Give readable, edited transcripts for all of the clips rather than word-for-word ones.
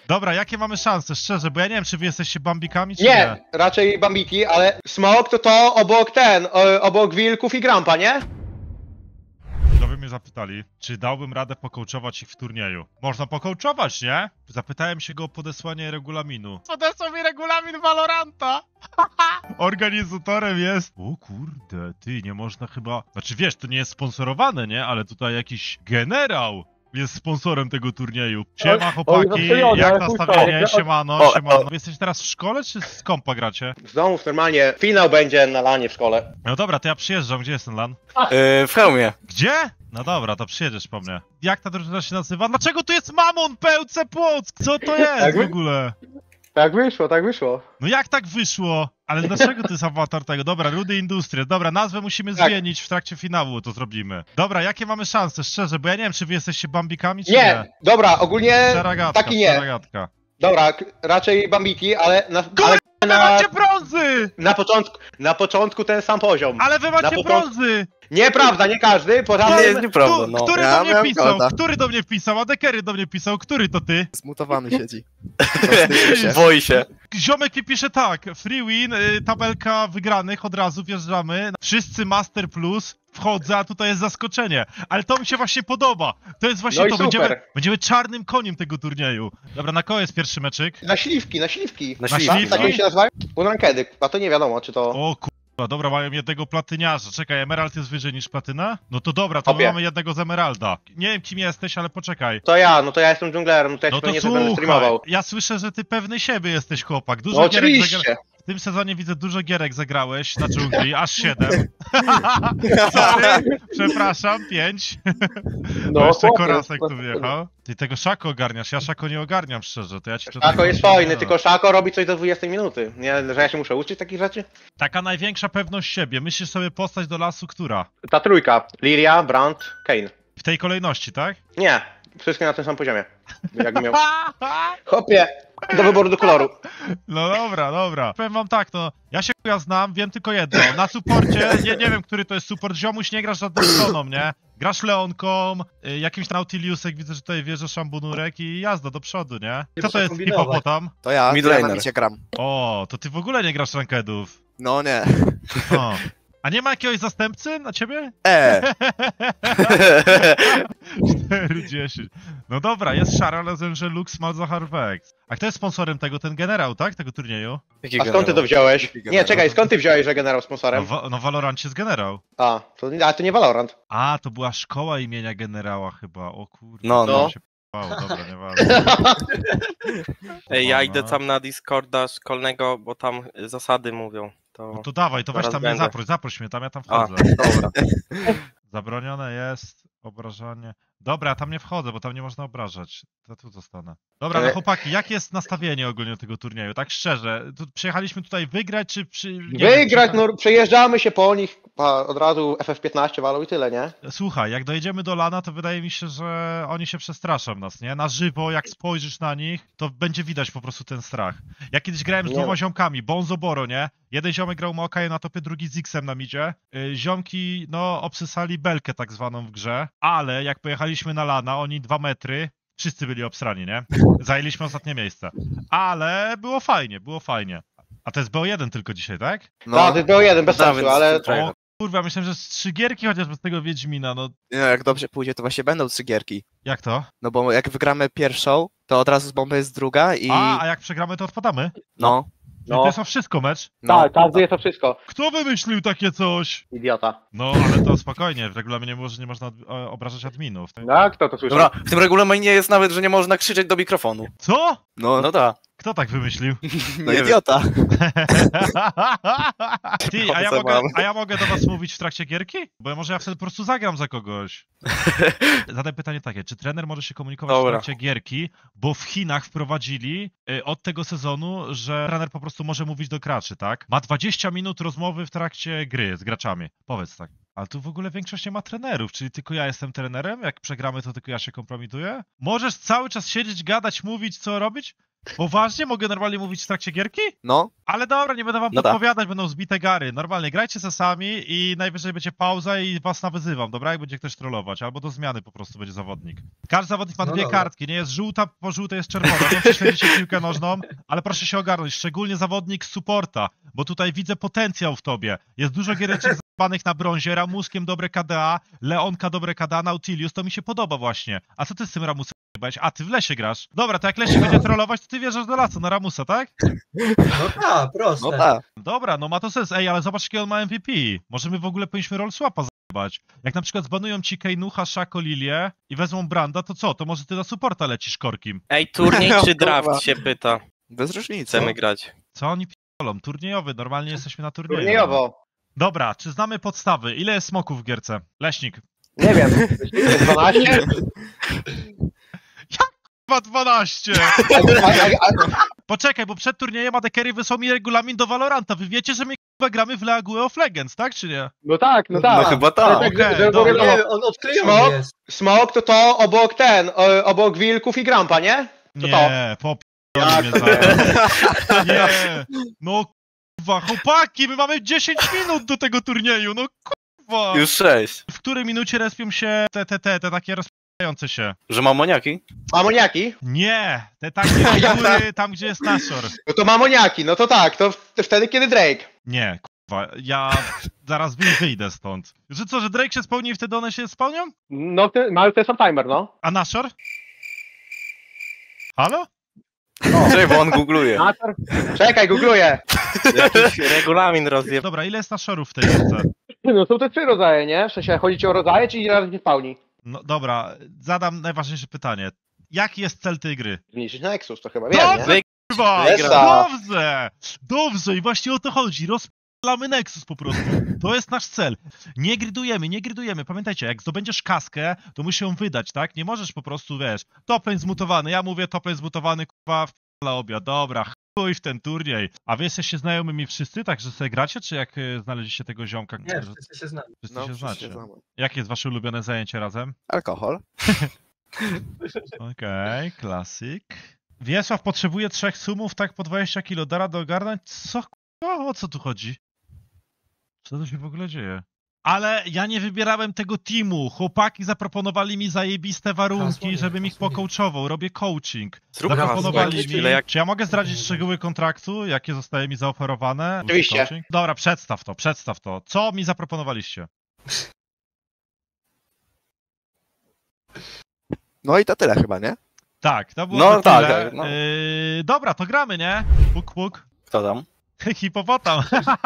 Dobra, jakie mamy szanse, szczerze, bo ja nie wiem, czy wy jesteście bambikami, czy nie? Nie, raczej bambiki, ale smok to obok obok wilków i grampa, nie? Widzowie mnie zapytali, czy dałbym radę pokołczować ich w turnieju. Można pokołczować, nie? Zapytałem się go o podesłanie regulaminu. Podesłał mi regulamin Valoranta! Organizatorem jest... O kurde, ty, nie można chyba... Znaczy wiesz, to nie jest sponsorowane, nie? Ale tutaj jakiś generał jest sponsorem tego turnieju. Siema chłopaki, jak nastawienie? Siemano, siemano. Wy jesteście teraz w szkole, czy z kompa gracie? Z domów normalnie, finał będzie na lanie w szkole. No dobra, to ja przyjeżdżam, gdzie jest ten LAN? W hełmie. Gdzie? No dobra, to przyjedziesz po mnie. Jak ta drużyna się nazywa? Dlaczego tu jest Mamon Pełce Płock? Co to jest w ogóle? Tak wyszło, tak wyszło. No jak tak wyszło? Ale dlaczego to jest awatar tego? Dobra, Rudy Industries. Dobra, nazwę musimy Tak. zmienić w trakcie finału, to zrobimy. Dobra, jakie mamy szanse, szczerze, bo ja nie wiem, czy wy jesteście bambikami, czy nie? Nie, dobra, ogólnie Czaragatka, taki nie. czaragatka. Dobra, raczej bambiki, ale Wy macie brązy! na początku ten sam poziom. Ale wy macie brązy! Nieprawda, nie każdy, To poza jest nieprawda, no. Który Ja do mnie miałem pisał? golda. Który do mnie pisał? Adekery do mnie pisał, który to ty? Zmutowany siedzi. Boi się. Ziomek mi pisze tak, free win, tabelka wygranych, od razu wjeżdżamy, wszyscy Master Plus, wchodzę, a tutaj jest zaskoczenie, ale to mi się właśnie podoba, to jest właśnie No i to, super. będziemy czarnym koniem tego turnieju. Dobra, na koło jest pierwszy meczyk? Na śliwki, na śliwki. Na śliwki. śliwki. Tak jak się nazywają? Unrankedy, a to nie wiadomo, czy to... O kurwa, dobra, mają jednego platyniarza, czekaj, emerald jest wyżej niż platyna? No to dobra, to my Obie. mamy jednego z emeralda. Nie wiem kim jesteś, ale poczekaj. To ja jestem dżunglerem, no to ja No się to nie będę słuchaj, streamował. ja słyszę, że ty pewny siebie jesteś chłopak, No dużo gierek oczywiście. w tym sezonie widzę dużo gierek zagrałeś na dżungli, aż 7. Sorry, przepraszam, 5. No jeszcze chłopie, Korasek tu wjechał. Ty tego Szako ogarniasz, ja Szako nie ogarniam szczerze, to ja ci to... Szako jest fajny, tylko Szako robi coś do 20 minuty. Nie, że ja się muszę uczyć takich rzeczy? Taka największa pewność siebie, myślisz sobie postać do lasu, która? Ta trójka. Liria, Brand, Kane. W tej kolejności, tak? Nie, wszystkie na tym samym poziomie. Jak miał. Hopie, do wyboru do koloru. No dobra, dobra. Powiem wam tak, no, ja się znam, wiem tylko jedno. Na supporcie, nie wiem, który to jest support, ziomuś nie grasz żadną stroną, nie? Grasz Leonką, jakimś Nautiliusek, widzę, że tutaj wjeżdża Szambunurek i jazda do przodu, nie? Co to jest hipopotam? To ja Midlaner. na micie gram. O, to ty w ogóle nie grasz rankedów. No nie. O. A nie ma jakiegoś zastępcy na ciebie? 4-10. No dobra, jest szara, ale rozumiem, że Lux Malzahar Vex. A kto jest sponsorem tego? Ten generał, tak? Tego turnieju? Jaki A skąd ty to wziąłeś? Jaki Nie, generał? czekaj, skąd ty wziąłeś, że generał sponsorem? No Valorancie jest generał. A, to nie Valorant. A, to była szkoła imienia generała chyba, o kurde. No, no. Się p***ało, dobra, nieważne. Ej, ja No, idę no. tam na Discorda szkolnego, bo tam zasady mówią. No to dawaj, to weź Zaraz tam mnie będę. zaproś mnie, tam ja tam A, wchodzę. dobra. Zabronione jest obrażanie. Dobra, ja tam nie wchodzę, bo tam nie można obrażać. To tu zostanę. Dobra, no chłopaki, jakie jest nastawienie ogólnie tego turnieju? Tak szczerze, przyjechaliśmy tutaj wygrać, czy Wygrać, no przejeżdżamy się po nich, od razu FF15 walą i tyle, nie? Słuchaj, jak dojedziemy do lana, to wydaje mi się, że oni się przestraszą nas, nie? Na żywo, jak spojrzysz na nich, to będzie widać po prostu ten strach. Ja kiedyś grałem z Nie. dwoma ziomkami, Bonzo Boro, nie? Jeden ziomek grał Maokaje na topie, drugi z X-em na midzie. Ziomki, no, obsysali belkę tak zwaną w grze, ale jak pojechaliśmy na lana, oni 2 metry, wszyscy byli obsrani, nie? Zajęliśmy ostatnie miejsce. Ale było fajnie, było fajnie. A to jest BO1 tylko dzisiaj, tak? No, Tak, to był jeden, bez sensu, ale... O kurwa, myślałem, że z 3 gierki chociaż bez tego Wiedźmina, no nie, jak dobrze pójdzie, to właśnie będą 3 gierki. jak to? No bo jak wygramy pierwszą, to od razu z bomby jest druga i... A jak przegramy, to odpadamy? No. No. To jest o wszystko mecz? No. Tak, każdy jest to wszystko. Kto wymyślił takie coś? Idiota. No, ale to spokojnie, w regulaminie może nie można obrażać adminów. No, kto to słyszał? Dobra, w tym regulaminie jest nawet, że nie można krzyczeć do mikrofonu. Co? No, No tak. Kto tak wymyślił? no nie wiem. idiota. Ty, a ja mogę do was mówić w trakcie gierki? Bo może ja wtedy po prostu zagram za kogoś. Zadaj pytanie takie, czy trener może się komunikować Dobra. w trakcie gierki, bo w Chinach wprowadzili od tego sezonu, że trener po prostu może mówić do graczy, tak? Ma 20 minut rozmowy w trakcie gry z graczami. Powiedz tak. Ale tu w ogóle większość nie ma trenerów, czyli tylko ja jestem trenerem? Jak przegramy, to tylko ja się kompromituję? Możesz cały czas siedzieć, gadać, mówić, co robić? Poważnie? Mogę normalnie mówić w trakcie gierki? No, Ale dobra, nie będę wam No tak. podpowiadać, będą zbite gary. Normalnie grajcie se sami i najwyżej będzie pauza i was nawyzywam, dobra? Jak będzie ktoś trollować, albo do zmiany po prostu będzie zawodnik. Każdy zawodnik ma No dwie dobra. kartki, nie jest żółta, po żółtej jest czerwona. Dobrze śledzicie piłkę nożną, ale proszę się ogarnąć, szczególnie zawodnik z supporta, bo tutaj widzę potencjał w tobie. Jest dużo giereczek zabanych na brązie, Ramuskiem dobre KDA, Leonka dobre KDA, Nautilius, to mi się podoba właśnie. A co ty z tym Ramusem byłeś? A, ty w lesie grasz. Dobra, to jak Lesie będzie trollować, to ty wjeżdżasz do lasu na Ramusa, tak? No tak, proste. no tak. Dobra, no ma to sens. Ej, ale zobacz, jaki on ma MVP. Może my w ogóle powinniśmy roll swapa zajebać. Jak na przykład zbanują ci Kejnucha, Szako, Lilię i wezmą Branda, to co? To może ty na supporta lecisz korkim. Ej, turniej No, czy kurwa. draft się pyta. Bez różnicy. Chcemy grać. Co oni p***olą? Turniejowy, normalnie jesteśmy na turnieju. Turniejowo. Dobra, czy znamy podstawy? Ile jest smoków w gierce? Leśnik. Nie wiem. 12? Chyba 12! A- Poczekaj, bo przed turniejem Adekery wysłał mi regulamin do Valoranta. Wy wiecie, że my k***a gramy w League of Legends, tak czy nie? No tak, no No tak. chyba tak. Okej, żeby było dobra. wiadomo. Nie, on odklejony Smok? jest. Smok to obok obok wilków i grampa, nie? To Nie, Jak mnie to za... Nie, no kurwa, chłopaki, my mamy 10 minut do tego turnieju, no kurwa. Już 6. W której minucie respią się te takie rozpijające się? Że mamoniaki? Mamoniaki? Nie, te takie góry tam, gdzie jest Nashor. No to mamoniaki, no to tak, to wtedy kiedy Drake. Nie, kurwa, ja zaraz wyjdę stąd. Że co, że Drake się spełni i wtedy one się spełnią? No to jest timer, no. A Nashor? Halo? Czekaj, bo on googluje. Czekaj, googluję. Jakiś regulamin rozjeb... Dobra, ile jest Nashorów w tej gierce? No są te 3 rodzaje, nie? W sensie, chodzi ci o rodzaje, czy ile razy nie spełni? No dobra, zadam najważniejsze pytanie. Jaki jest cel tej gry? Zmniejszyć Nexus, to chyba wiem, nie? Wy- Kurwa! Esa. Dobrze! Dobrze i właśnie o to chodzi. Rozpalamy Nexus po prostu. To jest nasz cel. Nie gridujemy. Pamiętajcie, jak zdobędziesz kaskę, to musisz ją wydać, tak? Nie możesz po prostu, wiesz, toplane zmutowany. Ja mówię toplane zmutowany, kurwa, w obiad. Dobra, chuj w ten turniej. A wy jesteście znajomymi wszyscy, tak, że sobie gracie, czy jak znaleźliście tego ziomka? Nie, wszyscy się znamy. Wszyscy No, się wszyscy znacie. znamy. Jakie jest wasze ulubione zajęcie razem? Alkohol. Okej, klasyk. Wiesław potrzebuje 3 sumów, tak po 20 kilo. Da radę ogarnąć? Co kurwa? O co tu chodzi? Co tu się w ogóle dzieje? Ale ja nie wybierałem tego teamu. Chłopaki zaproponowali mi zajebiste warunki, Hasło żebym ich hasło pokołczował. Robię coaching. Zrób Zaproponowali hasło, mi... ile jak... Czy ja mogę zdradzić szczegóły kontraktu, jakie zostaje mi zaoferowane? Oczywiście. Coaching? Dobra, przedstaw to. Co mi zaproponowaliście? No i to tyle chyba, nie? Tak, to było No to tak, tyle. tak, no. Dobra, to gramy, nie? Puk. Kto tam? Hipopotam.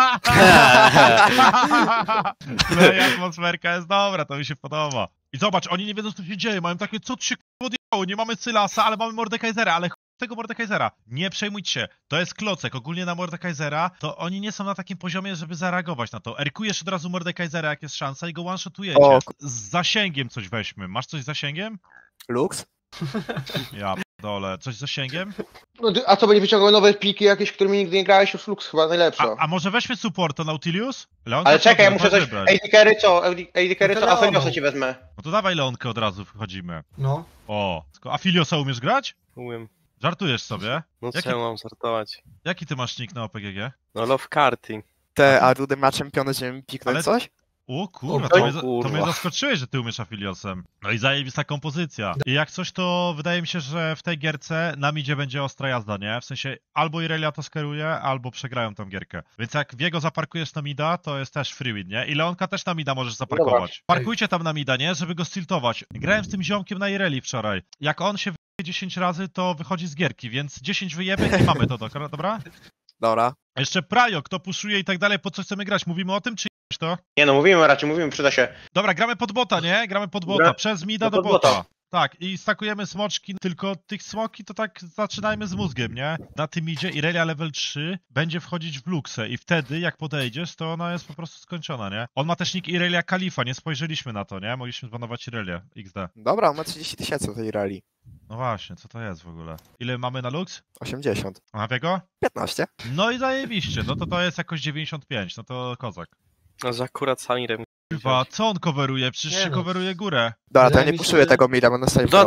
No i atmosferka jest dobra, to mi się podoba. I zobacz, oni nie wiedzą, co się dzieje, mają takie, co tu się odjechało, nie mamy Sylasa, ale mamy Mordekaisera, ale tego Mordekaisera. Nie przejmujcie się, to jest klocek, ogólnie na Mordekaisera, to oni nie są na takim poziomie, żeby zareagować na to. Erkujesz od razu Mordekaisera, jak jest szansa i go one-shotujecie. O. Z zasięgiem coś weźmy. Masz coś z zasięgiem? Lux? Ja dole. Coś z zasięgiem? No, a co, będzie wyciągał nowe pliki jakieś, którymi nigdy nie grałeś? Już Lux chyba najlepsza. A może weźmy supporta Nautilius? Leonka Ale czekaj, ja sobie muszę coś... wybrać. AD Carry co? AD Carry No co? to A Fergosa Leonu. ci wezmę. No to dawaj Leonkę od razu wchodzimy. No. O, tylko Afiliosa umiesz grać? Umiem. Żartujesz sobie? No Jaki- czemu mam żartować? Jaki ty masz nick na OPGG? No love karting. A Rudy ma czempiony, żeby piknąć Ale- coś? O kurwa, O, to mnie, kurwa. to mnie zaskoczyłeś, że ty umiesz Afiliosem. No i zajebista kompozycja. I jak coś, to wydaje mi się, że w tej gierce na midzie będzie ostra jazda, nie? W sensie albo Irelia to skeruje, albo przegrają tą gierkę. Więc jak Viego zaparkujesz na mida, to jest też free win, nie? I Leonka też na mida możesz zaparkować. Parkujcie tam na mida, nie? Żeby go stiltować. Grałem z tym ziomkiem na Ireli wczoraj. Jak on się wyjebie 10 razy, to wychodzi z gierki, więc 10 wyjebek i mamy to, dobra? Dobra. A jeszcze Prajo, kto puszuje i tak dalej, po co chcemy grać? Mówimy o tym, czy to? Nie no, mówimy, przyda się. Dobra, gramy pod bota, nie? Gramy pod bota, Gra- przez mida no do pod bota. bota. Tak, i stakujemy smoczki, tylko tych smoki to tak zaczynajmy z mózgiem, nie? Na tym idzie Irelia level 3 będzie wchodzić w luksę i wtedy jak podejdziesz, to ona jest po prostu skończona, nie? On ma też nick Irelia Kalifa, nie spojrzeliśmy na to, nie? Mogliśmy zbanować Irelię XD. Dobra, on ma 30 000 tej rally. No właśnie, co to jest w ogóle? Ile mamy na luks? 80. A Wiego? 15. No i zajebiście, no to jest jakoś 95, no to kozak. No, że akurat Samirem. Chyba, co on coveruje? Przecież Nie się no. coveruje górę. Dobra, to ja Wydaje nie mi się, puszuję że- tego mida, będę sobie No, ty wy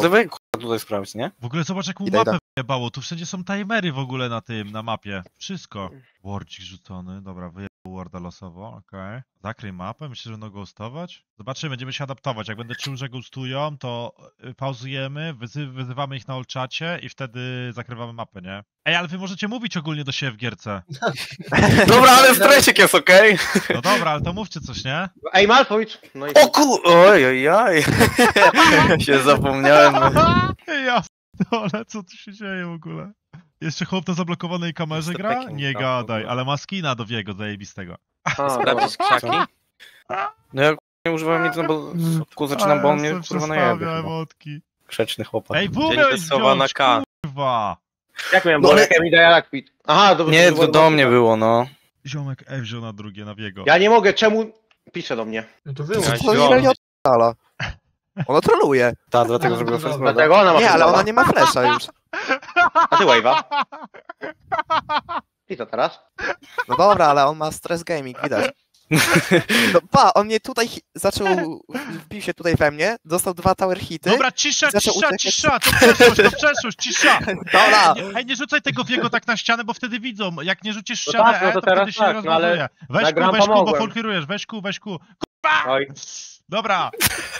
tutaj sprawdź, nie? W ogóle zobacz, jak mu Idę, mapę idę. wyjebało. Tu wszędzie są timery w ogóle na mapie. Wszystko. Wardzik rzucony. Dobra, wyjebał warda losowo, okej. Zakryj mapę, myślę, że będą ghostować. Zobaczymy, będziemy się adaptować. Jak będę czuł, że ghostują, to pauzujemy, wyzywamy ich na all-czacie i wtedy zakrywamy mapę, nie? Ej, ale wy możecie mówić ogólnie do siebie w gierce. Dobra, ale stresik jest okej. No dobra, ale to mówcie coś, nie? Ej, Malfoy! No i O oj, oj, oj. się zapomniałem. Ja ale co tu się dzieje w ogóle? Jeszcze chłop na zablokowanej kamerze gra? Stepekiem Nie gra w gadaj, ogóle. ale ma skina do Wiego zajebistego. Sprawdzić krzaki? No ja nie używałem nic, no bo ku zaczynam, bo on mnie kurwa najebie chyba. emotki. Grzeczny chłopak. Ej, Dzień miałeś wesoła na wziąć, K. kurwa! Jak miałem, No bo ale- jak mi daje jak kwit. Aha, to Nie, było- to do mnie było, no. Ziomek F wziął na drugie, na Wiego. Ja nie mogę, czemu pisze do mnie? No to Ja wyłącz. się- To Irelia odpala. Ona troluje. Tak, dlatego No, zrobiła dobra. first blooda. Dlatego ona ma Nie, ale festiwala. ona nie ma flesza już. A ty wave'a? I co teraz? No dobra, ale on ma stress gaming, widać. No pa, on mnie tutaj wbił się tutaj we mnie, dostał 2 tower hity. Dobra, cisza, Zaczął cisza, uciekać. cisza, to przeszłość, cisza! Dobra. Ej, nie rzucaj tego Wiego tak na ścianę, bo wtedy widzą. Jak nie rzucisz No ścianę tak, no E, to to teraz wtedy się tak, nie no ale rozładuje. Weź na gram ku, bo pomogłem. folkirujesz, weź ku. Oj. Dobra.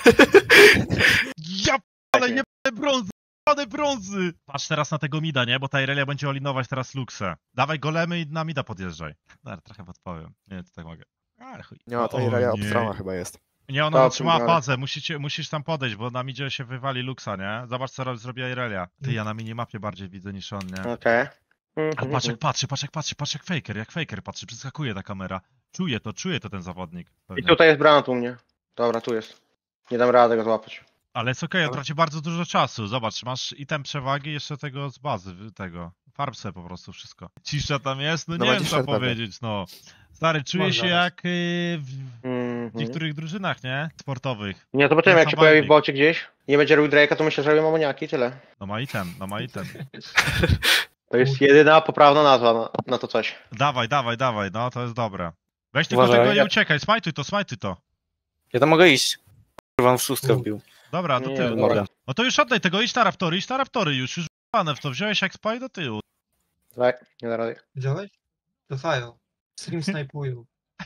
Ja ale nie brązy. Patrz teraz na tego mida, nie? Bo ta Irelia będzie olinować teraz Luxę. Dawaj golemy i na mida podjeżdżaj. Dobra, trochę podpowiem. Nie, to tak mogę. Ale chuj. Nie, to O Irelia nie. obstrona chyba jest. Nie, ona Tak, otrzymała ale- fazę, musisz tam podejść, bo na midzie się wywali Luxa, nie? Zobacz co zrobiła Irelia. Ty, ja na minimapie bardziej widzę niż on, nie? Okej. Ale patrz jak patrzy, patrz jak faker patrzy, przeskakuje ta kamera. Czuje to ten zawodnik. I Pewnie. tutaj jest granat u mnie. Dobra, tu jest. Nie dam rady go złapać. Ale jest okej, on traci bardzo dużo czasu. Zobacz, masz item przewagi jeszcze tego z bazy, tego. Farb sobie po prostu wszystko. Cisza tam jest? No No nie wiem będzie co szedł pewnie. powiedzieć, no. Stary, czuję Może się zaraz. jak w Mhm. niektórych drużynach, nie? Sportowych. Nie, zobaczymy jak się Zawodnik. pojawi w bocie gdzieś. Nie będzie robił Drake'a, to myślę, że robią amoniaki, tyle. No ma item. To jest jedyna poprawna nazwa na to coś. Dawaj, no to jest dobre. Weź tylko Uważaj. tego i uciekaj, smajtuj to. Ja tam mogę iść. Kurwa, w szóstkę wbił. Dobra, do Nie, tyłu. dobra. No to już oddaj tego, idź na raptory, już w to, wziąłeś jak spaj do tyłu. Dawaj, nie da rady. Widziałeś? To fają. Stream snajpują.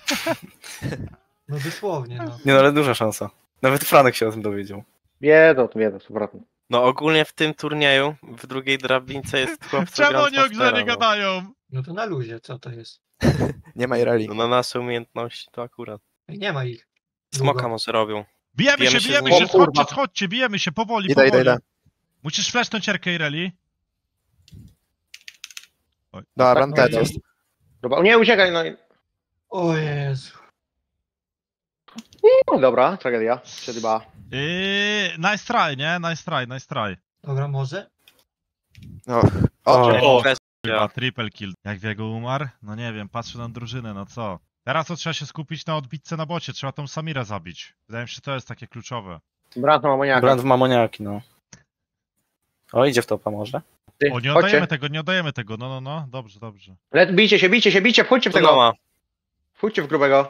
No dosłownie, no. Nie no, ale duża szansa. Nawet Franek się o tym dowiedział. Wiedzą, 100%. No ogólnie w tym turnieju, w drugiej drabince jest chłopca Czemu oni o Grandmastera, grze nie no. gadają? No to na luzie, co to jest? Nie ma Ireli. No na nasze umiejętności to akurat. Ej, nie ma ich. Smoka Długo. może robią. Bijemy Bijemy się, się z schodźcie, bijemy się, powoli, Idę. Musisz flashnąć Erkę Ireli. Dobra, Tak, dead no i- jest. Dobra, nie, uciekaj, no i... O Jezu. Dobra, tragedia. Przedyba. Nice try, nie? Nice try. Dobra, może? No. O. Flash, Chyba triple kill. Jak Wiego umarł? No nie wiem, patrzę na drużynę, no co? Teraz to trzeba się skupić na odbitce na bocie, trzeba tą Samirę zabić. Wydaje mi się, że to jest takie kluczowe. Brand ma amoniaka. Brand w mamoniaki, no. O, idzie w topa może. Ty, O, nie chodźcie. oddajemy tego, no, dobrze. Bijcie się, wchodźcie w to tego. ma. Wchodźcie w grubego.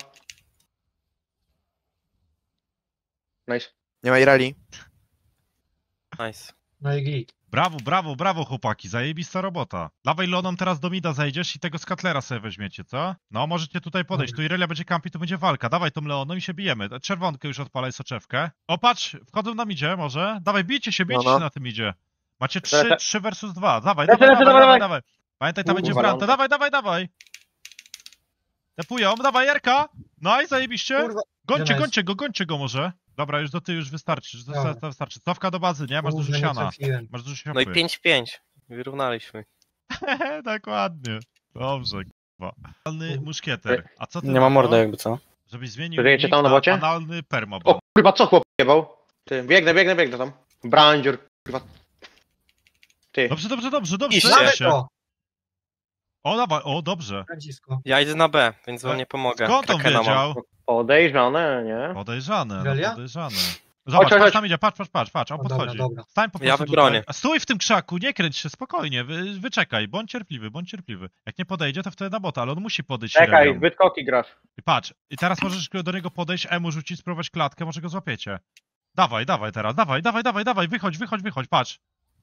Nice. Nie ma Ireli. Nice. No i git. Brawo chłopaki, zajebista robota. Dawaj Lonom teraz do mida zejdziesz i tego Scutlera sobie weźmiecie, co? No, możecie tutaj podejść, tu Irelia będzie kampi, tu będzie walka. Dawaj tą Leoną i się bijemy. Czerwonkę już odpalaj soczewkę. O, patrz, wchodzą na midzie może. Dawaj, bijcie się No. na tym midzie. Macie Lecę. 3 versus 2. Dawaj. Dawaj. Pamiętaj, tam będzie Kurwa, Branta. Dawaj. Tepują, dawaj Jarka. No i zajebiście. Kurwa. Gońcie go może. Dobra, już do ty już wystarczy. Dobra. Wystarczy. Cofka do bazy, nie? Masz Kurde, dużo nie siana. trafiłem. Masz dużo siana. No i 5-5. Wyrównaliśmy. Dokładnie. Dobrze, k***a. Analny muszkieter. A co ty Nie na ma to, mordy jakby co. Żebyś zmienił Zdjęcie nick tam na bocie? analny perma. O kurwa, co chłop jebał? Ty, biegnę tam. Brandzior, kurwa. Ty. Dobrze. Iść. Zdaje Mamy się. to! O, dawaj, dobrze. Franciszko. Ja idę na B, więc wam nie pomogę. Skąd on Krakena mam. wiedział? Podejrzane, nie? Podejrzane, Relia? podejrzane. Zobacz, chodź. patrz tam idzie, patrz, on O, podchodzi. dobra. Stań po Ja prostu wybronię. tutaj. Stój w tym krzaku, nie kręć się, spokojnie, wyczekaj, bądź cierpliwy. Jak nie podejdzie, to wtedy na bota, ale on musi podejść Czekaj, Irelią. zbyt koki grasz. I patrz, i teraz możesz do niego podejść, mu rzucić, spróbować klatkę, może go złapiecie. Dawaj teraz, dawaj, wychodź, patrz.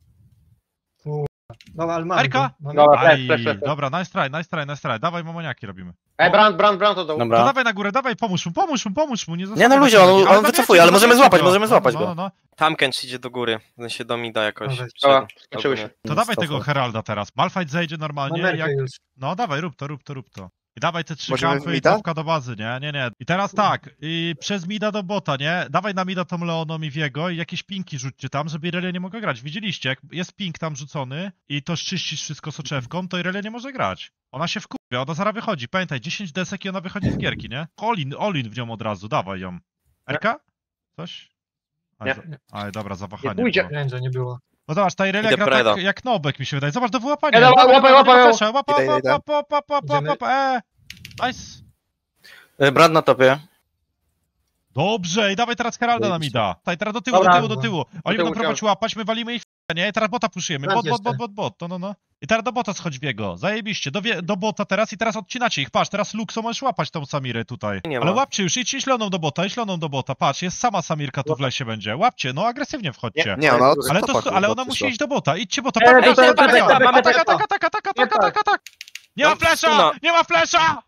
Dobra, ale mamy Erka? go, mamy. Dobra, Aj, flash. dobra, nice try. Dawaj, mamoniaki robimy. Brand to dołu. To Dobra. dawaj na górę, dawaj, pomóż mu, nie Nie no ludzie, on wycofuje, ale możemy złapać, No. Tamkench idzie do góry, w sensie do mida jakoś. Dobra, Dobra, Przed- skończyły się. To dawaj tego Heralda teraz. Malphite zejdzie Mam normalnie, Erkę jak... już. No dawaj, rób to. I dawaj te 3 Możemy w kampy i mida? cofka do bazy, nie. I teraz tak, i przez mida do bota, nie? Dawaj na mida tą Leoną i Viego i jakieś pinki rzućcie tam, żeby Irelia nie mogła grać. Widzieliście, jak jest ping tam rzucony i to czyścisz wszystko soczewką, to Irelia nie może grać. Ona się wkurwia, ona zaraz wychodzi. Pamiętaj, 10 desek i ona wychodzi z gierki, nie? All-in w nią od razu, dawaj ją. Erka? Coś? Nie. Aj, dobra, zawahanie. Nie pójdzie. było. Rędzia nie było. No zobacz, ta Irelia Idę gra Preda. tak jak Nobek mi się wydaje. Zobacz, do wyłapania. Ja łapaj ją. Idę. Łap. Nice. Brand na topie. Dobrze, i dawaj teraz Heralda na mida. Daj, teraz do tyłu. Oni tyłu będą próbować łapać, my walimy ich w nie? I teraz bota puszujemy. Brand Bot. No. I teraz do bota schodź Viego. Zajebiście. Do bota teraz i teraz odcinacie ich. Patrz, teraz Luxo możesz łapać tą Samirę tutaj. Nie Ale ma. łapcie już, idź Leoną do bota. Patrz, jest sama Samirka tu w lesie będzie. Łapcie, no agresywnie wchodźcie. Nie, ona od Ale, stopa, ale kurwa, ona musi przyszła. iść do bota. Idźcie bota. Ej, Patrz, to patrz, tepa, patrz, tepa, patrz, tepa. tak. Nie ma No, flesza! stuna. Nie ma flesza!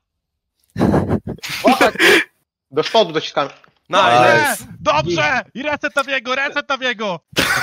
Do spodu dociskamy. Nice! Nie! Dobrze! I reset na Viego!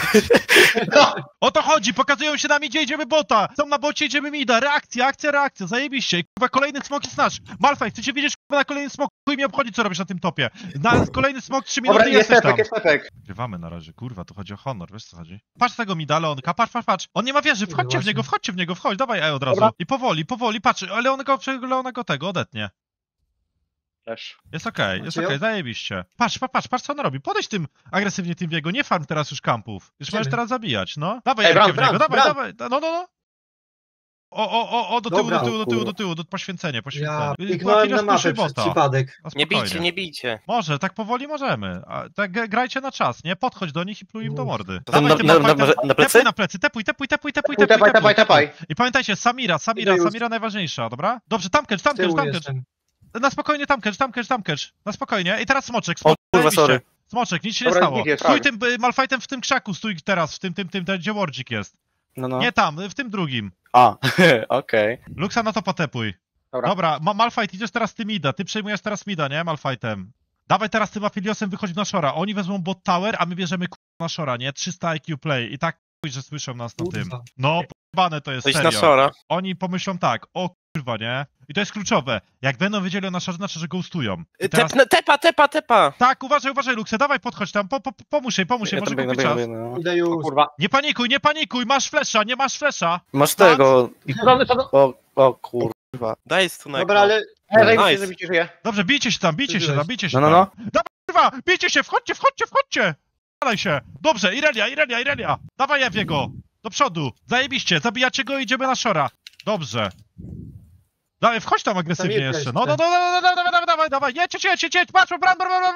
O to chodzi, pokazują się na midzie, idziemy bota! Są na bocie, idziemy mida, reakcja, zajebiście! I kurwa, kolejny smok jest nasz! Malphite, chcecie wiedzieć kurwa na kolejny smok? Chuj mi obchodzi, co robisz na tym topie! Na kolejny smok, 3 minuty Dobra, jest jesteś tam! efekt. Grywamy na razie, kurwa, tu chodzi o honor, wiesz co chodzi? Patrz tego mida, Leonka, patrz! On nie ma wieży, wchodźcie w niego, wchodź, dawaj od razu! Dobra. I powoli, patrz, ale Leona go tego odetnie. Flash. Jest okej, Macie ją? zajebiście. Patrz, co on robi. Podejdź tym agresywnie tym Viego, nie farm teraz już kampów. Już Idziemy. możesz teraz zabijać, no. Dawaj Ej, Erkę w Brand, niego, Brand. dawaj, no. O, do tyłu, Dobra. do tyłu, poświęcenie. Ja Była piknąłem chwila na mapę spuszy przez bota. przypadek. No, Nie spokojnie. bijcie, nie bijcie. Może, tak powoli możemy. A, tak grajcie na czas, nie? Podchodź do nich i pluj im do mordy. To tam tym na Malphite'em. plecy? Na plecy, tepuj. Tepaj. I pamiętajcie, Samira najważniejsza, dobra? Dobrze, Tamkecz. Z tyłu jestem. Na spokojnie, Tamkecz. Na spokojnie. I teraz Smoczek. O kurwa, zajebiście. sorry. Smoczek, nic się nie Dobra, stało. git jest, Stój tak. tym Malphite'em w tym krzaku, stój teraz, w tym, gdzie Wardzik jest. No. Nie tam, w tym drugim. A, okej. Luxa na to potepuj. Dobra. Dobra, Malphite, idziesz teraz tym mida, ty przejmujesz teraz mida, nie? Malphite'em. Dawaj teraz tym Apheliosem wychodzi na Shora. Oni wezmą bot tower, a my bierzemy na Shora, nie? 300 IQ play. I tak że słyszą nas na tym. Kurwa. No, p***bane to jest, Coś na serio. szora. Oni pomyślą tak, o kurwa, nie? I to jest kluczowe. Jak będą wiedzieli o naszorze, znaczy, że ghostują. I teraz... Tepa! Tak, uważaj, Luxe, dawaj podchodź tam, pomóż jej, Ja może tam kupić biegnę, czas. no. Idę O już. kurwa. Nie panikuj, masz flesza, nie masz flesza. Masz tego. O kurwa. Daj stunek. Dobra, ale Nice. Zabicie żyje. Dobrze, bijcie się tam. No. Dawaj, kurwa, bijcie się, wchodźcie. Dalej się. Dobrze, Irelia. Dawaj Ewiego. Do przodu. Zajebiście, zabijacie go i idziemy na Shora. Dobrze. Dawaj, wchodź tam agresywnie Samirka jeszcze. jeszcze. No, dawaj. Jedź, patrz, brat.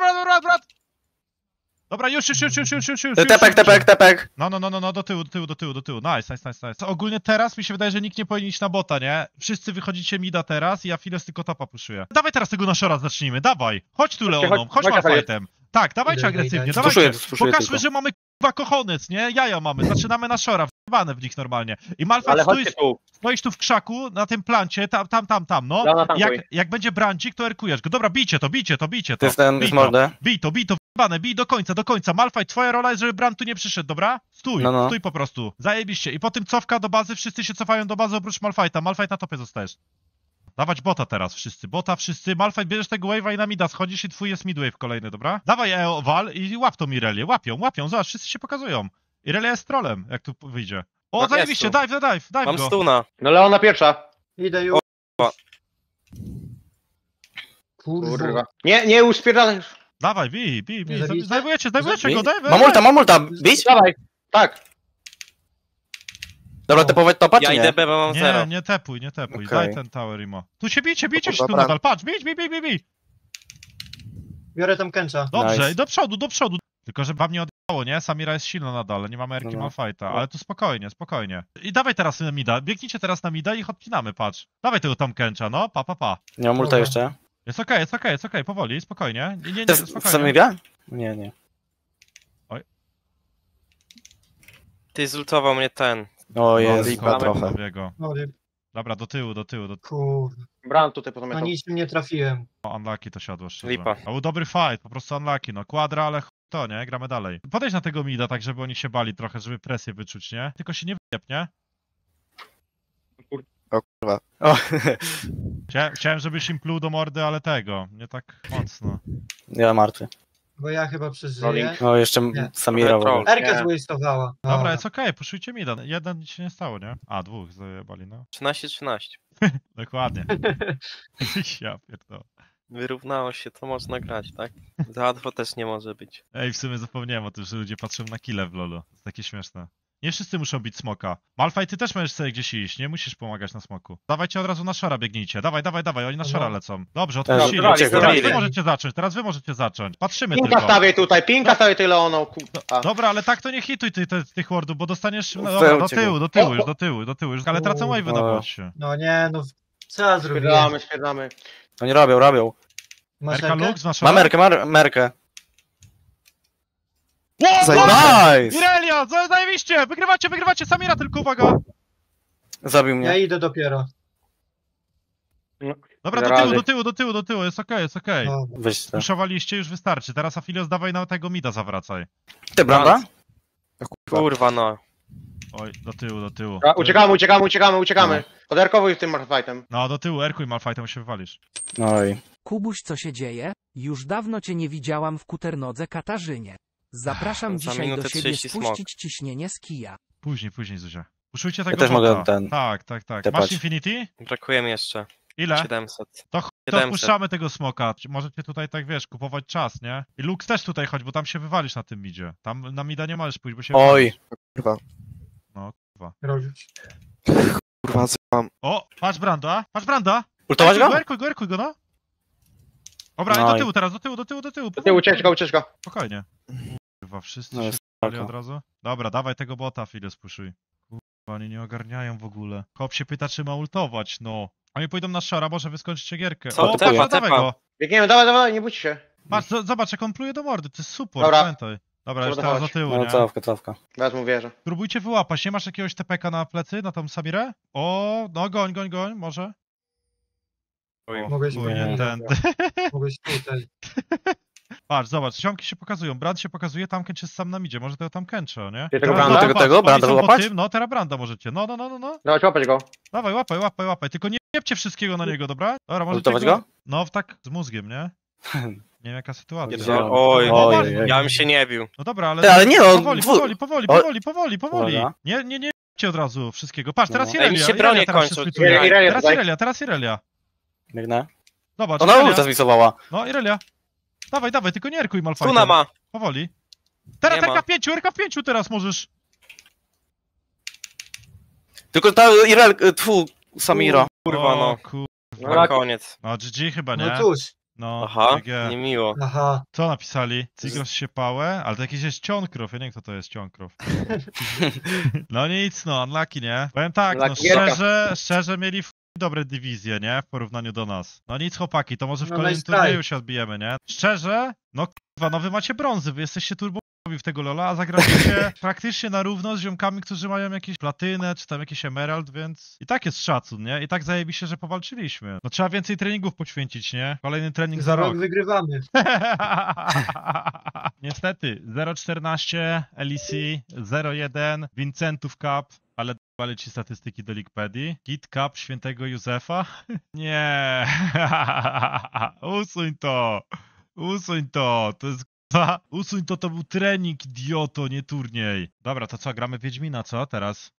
Dobra, już. Tepek. No, do tyłu. Nice. Ogólnie teraz mi się wydaje, że nikt nie powinien iść na bota, nie? Wszyscy wychodzicie mida teraz i ja Files tylko topa puszuję. Dawaj teraz tego Nashora zacznijmy, dawaj! Chodź tu Leoną, chodź Malphite'em. Tak, dawajcie Idę. agresywnie, Spuszuję dawajcie. tylko. Pokażmy, że mamy k***a kochonec, nie? Jaja mamy, zaczynamy Nashora, w nich normalnie. I Malphite Ale chodźcie tu. stoisz tu w krzaku, na tym plancie, tam, no. Leona tankuj. Jak będzie brandzik, to erkujesz go. Dobra, bijcie to. To jest ten Bij z to. mordę. Bij to, bij do końca. Malphite, twoja rola jest, żeby Brand tu nie przyszedł, dobra? No. Stój po prostu. Zajebiście. I potem cofka do bazy, wszyscy się cofają do bazy oprócz Malphite'a. Malphite na topie zostajesz. Dawać bota teraz, wszyscy. Malphite, bierzesz tego wave'a i na mida schodzisz i twój jest midwave kolejny, dobra? Dawaj wal i łap tą Irelię. Łapią, zobacz, wszyscy się pokazują. Irelia jest trolem, jak tu wyjdzie. O, Tak, zajebiście, jest dive Mam go. stuna. No Leona pierwsza. idę już. Kurwa. Kurwa. Nie uspierdalaj. Dawaj, bij. Nie zabijcie? Zdajwujecie Zabij. go, daj. Mam ulta. Bić? Dawaj. Tak. Dobra, tepować topa, Ja czy idę nie? B, bo mam zero. Nie tepuj. Okej. Daj ten tower, Imo. Tu się bijcie kurwa, się tu Brand. nadal. Patrz, bij. Biorę tam Kęcza. Dobrze, Nice. i do przodu. Tylko, żeby wam nie odjechało, nie? Samira jest silna nadal, nie mamy Erki No. Malphite'a, ale tu spokojnie. I dawaj teraz na mida, biegnijcie teraz na mida i ich odcinamy, patrz. Dawaj tego Tom Kęcza, no, pa. Nie mam ulta Dobra. jeszcze. Jest okej, powoli, spokojnie. Nie, To jest spokojnie. Samiria? Nie. Ty zultował mnie ten. O jest. lipa trochę. Biego. No, Dobra, do tyłu. kurde. Bran tutaj No pozamiatał. niczym nie trafiłem. O, unlucky to siadło szczerze. Lipa. To był dobry fight, po prostu unlucky, no. Quadra, ale to, nie? Gramy dalej. Podejdź na tego mida, tak żeby oni się bali trochę, żeby presję wyczuć, nie? Tylko się nie wyjeb, nie? O kurwa. O, Chciałem, żebyś im pluł do mordy, ale tego, nie tak mocno. ja martwy. Bo ja chyba przeżyję. Rolling. O, jeszcze Nie. Samira w ogóle. Erkę Nie. zwastowała. Dobra, jest okej, puszujcie mida. Jeden nic się nie stało, nie? A, dwóch zajebali, no. 13-13. Dokładnie. Ja pierdolę. Wyrównało się, to można grać, tak? Za łatwo też nie może być. Ej, w sumie zapomniałem o tym, że ludzie patrzą na kile w lolu. To jest takie śmieszne. Nie wszyscy muszą bić smoka. Malphite, ty też możesz sobie gdzieś iść, nie musisz pomagać na smoku. Dawajcie od razu na szara, biegnijcie. Dawaj, oni na szara lecą. Dobrze, odpuścili. Dobra, Teraz wy dobra. możecie zacząć. Patrzymy Pinka tylko. stawiaj tutaj, pinka stawiaj tutaj Leoną. A. Dobra, ale tak to nie hituj tych wardów, bo dostaniesz... No, Wełcie dobra, go. do tyłu już. Ale tracą wave'y na bocie. No nie, no co ja zrobiłem? Spierdalamy. Oni robią. Masz Erka Erkę? Lux na szara? Ma merkę. Wow, Nice! Irelia, zajebiście! Wygrywacie, Samira tylko, uwaga! Zabił Ja mnie. idę dopiero. Dobra, Razy. do tyłu, jest okej. Dobra. Weź to. Puszowaliście, już wystarczy. Teraz Afilios, dawaj na tego mida zawracaj. Ty, Branda? O kurwa. Kurwa no. Oj, do tyłu. A, uciekamy. Poderkowuj tym Malfightem. No, do tyłu, Erkuj Malfightem się wywalisz. Oj. Kubuś, co się dzieje? Już dawno cię nie widziałam w Kuternodze Katarzynie. Zapraszam Za dzisiaj do minutę siebie 30 spuścić ciśnienie z kija. Później, Zuzia. Puszujcie tego też bota. mogę ten Tak. tepać. Masz Infinity? Brakuje mi jeszcze. Ile? 700. To 700. puszczamy tego smoka. Możecie tutaj, tak wiesz, kupować czas, nie? I Lux też tutaj chodź, bo tam się wywalisz na tym midzie. Tam na mida nie możesz pójść, bo się Oj. wywalisz. Kurwa. No, kurwa. Robić. Kurwa, zjebam. O, patrz Branda! Ultować go? Erkuj go, no! Dobra, i No do i- tyłu teraz, do tyłu. Do tyłu, ucieczka. Spokojnie. Kurwa, wszyscy No się jest spali spoko. od razu. Dobra, dawaj tego bota, File, spuszuj. Kurwa, oni nie ogarniają w ogóle. Hop się pyta, czy ma ultować, no. Oni pójdą na szara, może wy skończycie gierkę. Co, O, tepa, patrz, dawaj tepa. go. Biegniemy, dawaj, nie bójcie się. Patrz, zobacz, jak on pluje do mordy, to jest super, Dobra. pamiętaj. Dobra, już teraz do Przeładować. tyłu, No nie? cofka. Wezmę wieżę. Próbujcie wyłapać, nie masz jakiegoś TPK na plecy, na tą Samirę? O, no goń, może. O, Mogłeś chuj, mnie- nie ten. Mogłeś tutaj. Patrz, zobacz, ziomki się pokazują, Brand się pokazuje, tam Kench jest sam na midzie, może tego tam Kencha, nie? Tego Teraz Branda? zobacz, Tego oni Branda są po wyłapać? tym, no, teraz Branda możecie, no. Dawaj, łapać go. Dawaj, łapaj, tylko nie jebcie wszystkiego na niego, dobra? Dobra, możecie Ultować go? No, tak, z mózgiem, nie? Nie wiem jaka sytuacja. Pierdzielony. Oj, Oj. ja bym się nie bił. No dobra, ale... Ty, ale nie, no, Powoli. Dobra. Nie jebcie od razu wszystkiego. Patrz, teraz No. Ej, mi Irelia, się bronie Irelia teraz kończą. się splituje. Irelia tutaj. Teraz Irelia. Biegnę. Zobacz, Ona Irelia. ulta zmisowała. No, Irelia. Dawaj, tylko nie erkuj Malfightem. Tuna ma. Powoli. Teraz Nie ma. RK5 teraz możesz. Tylko ta Samira. Kurwa no. Kurwa. Na koniec. No, GG chyba, nie? No cóż. No, Aha, GG. niemiło. Aha. Co napisali? Cigros się pałę? Ale to jakiś jest Cionkrow, ja nie wiem kto to jest Cionkrow. No nic, no, unlucky, nie? Powiem tak, no Unlucky gierka. szczerze mieli dobre dywizje, nie? W porównaniu do nas. No nic chłopaki, to może w No kolejnym nice turnieju try. się odbijemy, nie? Szczerze, no kurwa, no wy macie brązy, wy jesteście turbo w tego lola, a zagraliście praktycznie na równo z ziomkami, którzy mają jakieś platynę, czy tam jakiś emerald, więc i tak jest szacun, nie? I tak zajebiście, że powalczyliśmy. No trzeba więcej treningów poświęcić, nie? Kolejny trening za rok. Wygrywamy. Niestety, 0,14, LEC, 0,1, Vincentów Cup, ale ci statystyki do Leaguepedii. Kit Cup Świętego Józefa? Nie. Usuń to, to jest usuń to był trening, idioto, nie turniej. Dobra, to co, gramy Wiedźmina, co teraz?